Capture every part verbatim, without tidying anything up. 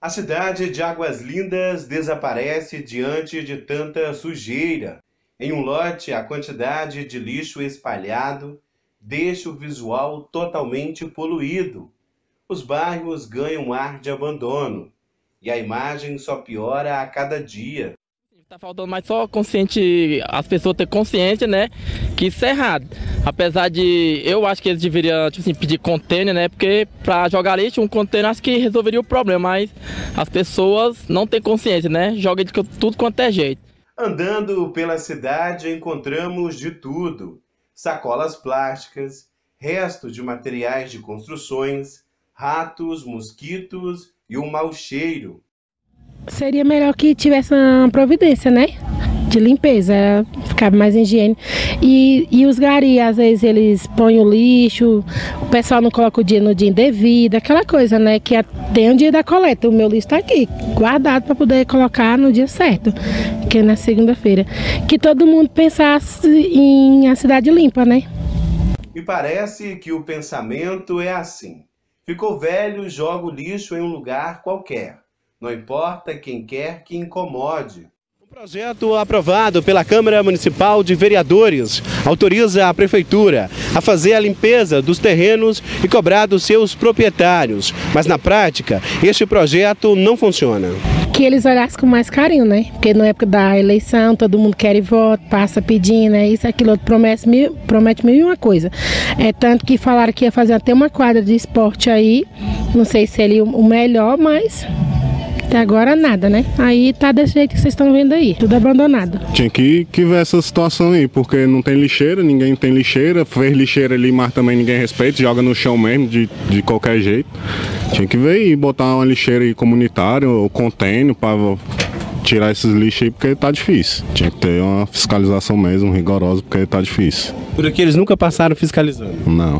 A cidade de Águas Lindas desaparece diante de tanta sujeira. Em um lote, a quantidade de lixo espalhado deixa o visual totalmente poluído. Os bairros ganham ar de abandono e a imagem só piora a cada dia. Tá faltando mais só consciente, as pessoas ter consciência, né, que isso é errado. Apesar de, eu acho que eles deveriam, tipo assim, pedir container, né, porque para jogar lixo, um container acho que resolveria o problema, mas as pessoas não têm consciência, né, jogam de tudo quanto é jeito. Andando pela cidade encontramos de tudo: sacolas plásticas, restos de materiais de construções, ratos, mosquitos e um mau cheiro. Seria melhor que tivesse uma providência, né? De limpeza, ficava mais higiene. E, e os garis, às vezes, eles põem o lixo, o pessoal não coloca o dia no dia indevido, aquela coisa, né? Que tem o dia da coleta, o meu lixo está aqui, guardado para poder colocar no dia certo, que é na segunda-feira. Que todo mundo pensasse em a cidade limpa, né? E parece que o pensamento é assim: ficou velho, joga o lixo em um lugar qualquer. Não importa quem quer que incomode. O projeto aprovado pela Câmara Municipal de Vereadores autoriza a Prefeitura a fazer a limpeza dos terrenos e cobrar dos seus proprietários. Mas na prática, este projeto não funciona. Que eles olhassem com mais carinho, né? Porque na época da eleição todo mundo quer voto, passa pedindo, né? Isso, aquilo, outro, promete mil, promete mil e uma coisa. É tanto que falaram que ia fazer até uma quadra de esporte aí, não sei se seria o melhor, mas até agora nada, né? Aí tá desse jeito que vocês estão vendo aí, tudo abandonado. Tinha que, que ver essa situação aí, porque não tem lixeira, ninguém tem lixeira, fez lixeira ali, mas também ninguém respeita, joga no chão mesmo, de, de qualquer jeito. Tinha que ver e botar uma lixeira aí comunitária, ou container, para tirar esses lixos aí, porque tá difícil. Tinha que ter uma fiscalização mesmo, rigorosa, porque tá difícil. Por aqui eles nunca passaram fiscalizando? Não.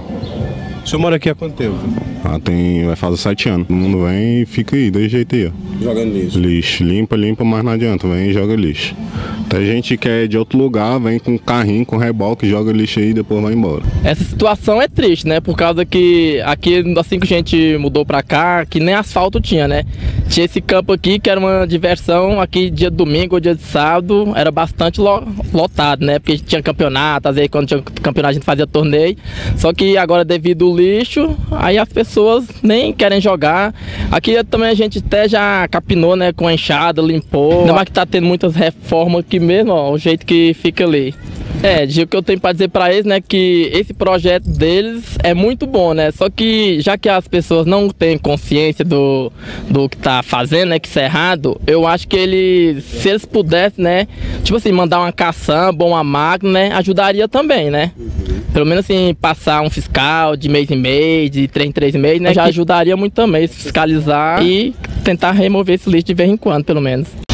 O senhor mora aqui há quanto tempo? Ah, tem, vai fazer sete anos. Todo mundo vem e fica aí, desse jeito aí, ó. Jogando lixo. Lixo, limpa, limpa, mas não adianta, vem e joga lixo. Tem gente que é de outro lugar, vem com carrinho, com reboque, joga lixo aí e depois vai embora. Essa situação é triste, né, por causa que aqui, assim que a gente mudou pra cá, que nem asfalto tinha, né. Tinha esse campo aqui que era uma diversão, aqui dia de domingo ou dia de sábado, era bastante lotado, né, porque tinha campeonato, às vezes quando tinha campeonato a gente fazia torneio, só que agora devido ao lixo, aí as pessoas nem querem jogar. Aqui também a gente até já capinou, né, com a enxada, limpou, ainda mais que tá tendo muitas reformas aqui mesmo, ó, o jeito que fica ali. É, o que eu tenho para dizer para eles, né, que esse projeto deles é muito bom, né, só que já que as pessoas não têm consciência do, do que tá fazendo, né, que isso é errado, eu acho que eles, se eles pudessem, né, tipo assim, mandar uma caçamba ou uma máquina, né, ajudaria também, né. Pelo menos assim, passar um fiscal de mês em mês, de três em três meses, né, já ajudaria muito também, fiscalizar e tentar remover esse lixo de vez em quando, pelo menos.